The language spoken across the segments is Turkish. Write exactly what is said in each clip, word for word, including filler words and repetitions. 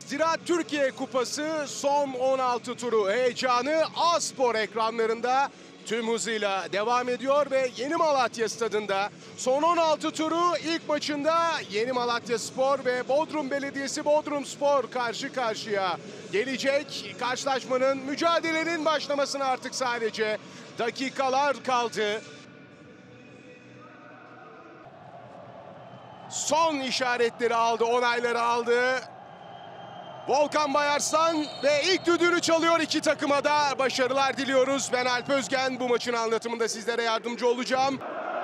Ziraat Türkiye Kupası son on altı turu heyecanı A-Spor ekranlarında tüm hızıyla devam ediyor ve Yeni Malatya Stadı'nda son on altı turu ilk maçında Yeni Malatya Spor ve Bodrum Belediyesi Bodrumspor karşı karşıya gelecek. Karşılaşmanın, mücadelenin başlamasına artık sadece dakikalar kaldı. Son işaretleri aldı, onayları aldı. Volkan Bayarslan ve ilk düdüğünü çalıyor, iki takıma da başarılar diliyoruz. Ben Alp Özgen, bu maçın anlatımında sizlere yardımcı olacağım.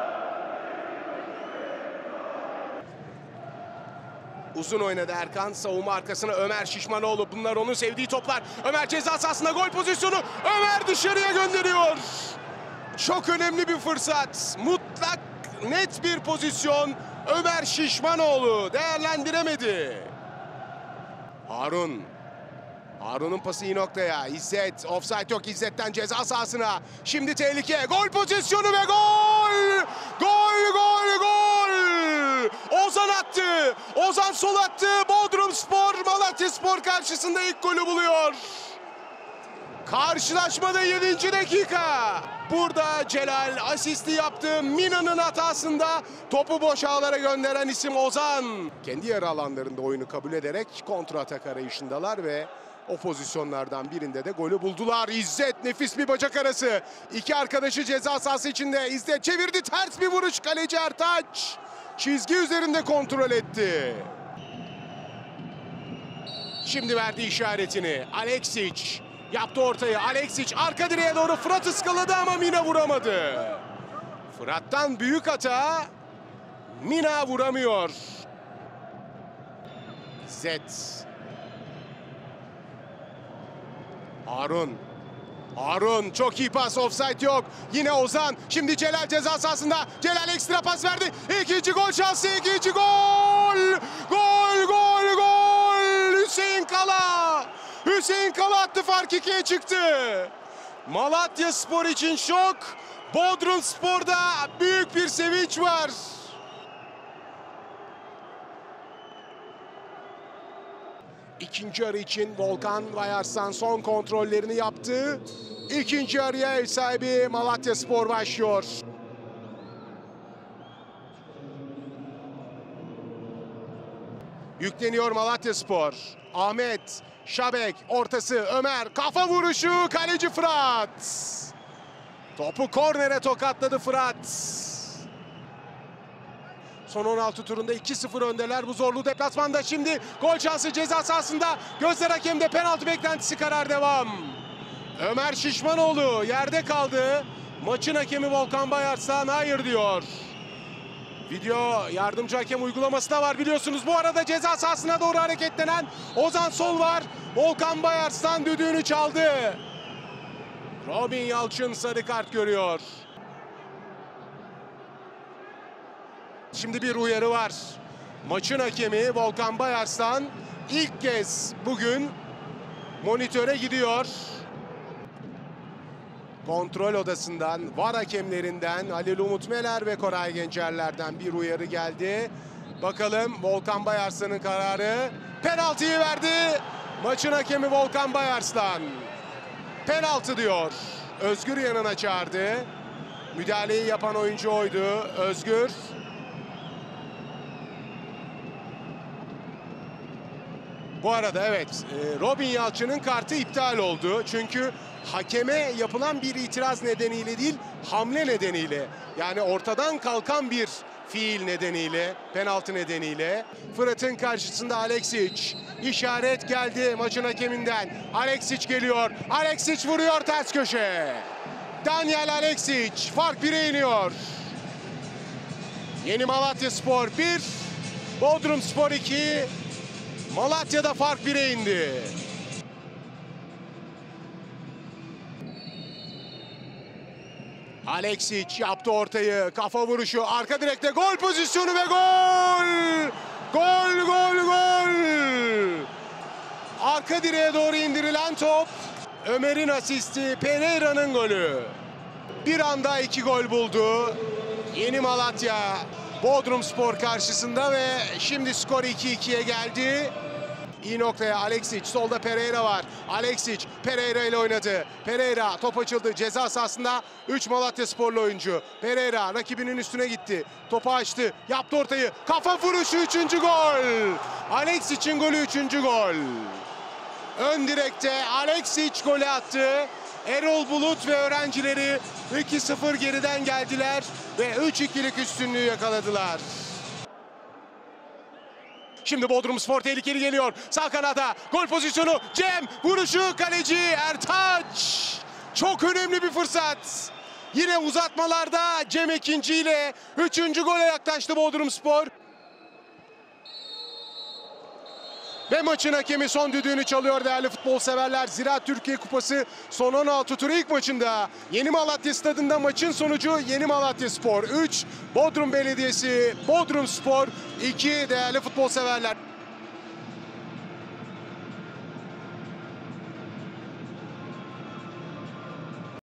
Uzun oynadı Erkan, savunma arkasına Ömer Şişmanoğlu. Bunlar onun sevdiği toplar. Ömer ceza sahasında gol pozisyonu. Ömer dışarıya gönderiyor. Çok önemli bir fırsat. Mutlak net bir pozisyon. Ömer Şişmanoğlu değerlendiremedi. Harun. Harun'un pası iyi noktaya. İzzet. Offside yok. İzzet'ten ceza sahasına. Şimdi tehlike. Gol pozisyonu ve gol! Gol, gol, gol! Ozan attı. Ozan sol attı. Bodrumspor Malatyaspor karşısında ilk golü buluyor. Karşılaşmada yedinci dakika. Burada Celal asisti yaptı. Mina'nın hatasında topu boş ağlara gönderen isim Ozan. Kendi yarı alanlarında oyunu kabul ederek kontra atak arayışındalar ve o pozisyonlardan birinde de golü buldular. İzzet nefis bir bacak arası. İki arkadaşı ceza sahası içinde. İzzet çevirdi, ters bir vuruş. Kaleci Ertaç çizgi üzerinde kontrol etti. Şimdi verdi işaretini. Aleksic yaptı ortayı. Aleksic arka direğe doğru Fırat ıskaladı ama Mina vuramadı. Fırat'tan büyük hata. Mina vuramıyor. İzzet. Harun. Harun çok iyi pas, offside yok. Yine Ozan. Şimdi Celal ceza sahasında. Celal ekstra pas verdi. İkinci gol şansı, ikinci gol. Gol, gol, gol. Hüseyin Kala. Hüseyin Kala attı, fark ikiye çıktı. Malatyaspor için şok. Bodrumspor'da büyük bir sevinç var. İkinci yarı için Volkan Bayarslan son kontrollerini yaptı. İkinci yarıya ev sahibi Malatyaspor başlıyor. Yükleniyor Malatyaspor. Ahmet, Şabek, ortası Ömer, kafa vuruşu, kaleci Fırat. Topu kornere tokatladı Fırat. Son on altı turunda iki sıfır öndeler bu zorlu deplasmanda. Şimdi gol şansı ceza sahasında. Gözler hakemde, penaltı beklentisi, karar devam. Ömer Şişmanoğlu yerde kaldı. Maçın hakemi Volkan Bayarslan hayır diyor. Video yardımcı hakem uygulaması da var biliyorsunuz. Bu arada ceza sahasına doğru hareketlenen Ozan Sol var. Volkan Bayarslan düdüğünü çaldı. Robin Yalçın sarı kart görüyor. Şimdi bir uyarı var. Maçın hakemi Volkan Bayarslan ilk kez bugün monitöre gidiyor. Kontrol odasından, V A R hakemlerinden Halil Umut Meler ve Koray Gencerler'den bir uyarı geldi. Bakalım Volkan Bayarslan'ın kararı. Penaltıyı verdi. Maçın hakemi Volkan Bayarslan. Penaltı diyor. Özgür yanına çağırdı. Müdahaleyi yapan oyuncu oydu. Özgür. Bu arada evet, Robin Yalçın'ın kartı iptal oldu. Çünkü hakeme yapılan bir itiraz nedeniyle değil, hamle nedeniyle. Yani ortadan kalkan bir fiil nedeniyle, penaltı nedeniyle. Fırat'ın karşısında Aleksic. İşaret geldi maçın hakeminden. Aleksic geliyor. Aleksic vuruyor ters köşe. Daniel Aleksic fark bire iniyor. Yeni Malatyaspor bir, Bodrumspor iki. Malatya'da fark bire indi. Aleksic yaptı ortayı. Kafa vuruşu. Arka direkte gol pozisyonu ve gol! Gol, gol, gol! Arka direğe doğru indirilen top. Ömer'in asisti, Pereira'nın golü. Bir anda iki gol buldu Yeni Malatya Bodrumspor karşısında ve şimdi skor iki ikiye geldi. İyi noktaya Aleksic. Solda Pereira var. Aleksic Pereira ile oynadı. Pereira top açıldı. Ceza sahasında üç Malatyasporlu oyuncu. Pereira rakibinin üstüne gitti. Topu açtı. Yaptı ortayı. Kafa vuruşu üçüncü gol. Aleksic'in golü üçüncü gol. Ön direkte Aleksic golü attı. Erol Bulut ve öğrencileri iki sıfır geriden geldiler ve üç ikilik üstünlüğü yakaladılar. Şimdi Bodrumspor tehlikeli geliyor. Sağ kanada gol pozisyonu. Cem vuruşu, kaleci Ertaç. Çok önemli bir fırsat. Yine uzatmalarda Cem Ekinci ile üçüncü gole yaklaştı Bodrumspor. Ve maçın hakemi son düdüğünü çalıyor değerli futbol severler. Ziraat Türkiye Kupası son on altı turu ilk maçında Yeni Malatya Stadı'nda maçın sonucu Yeni Malatyaspor üç, Bodrum Belediyesi Bodrumspor iki değerli futbol severler.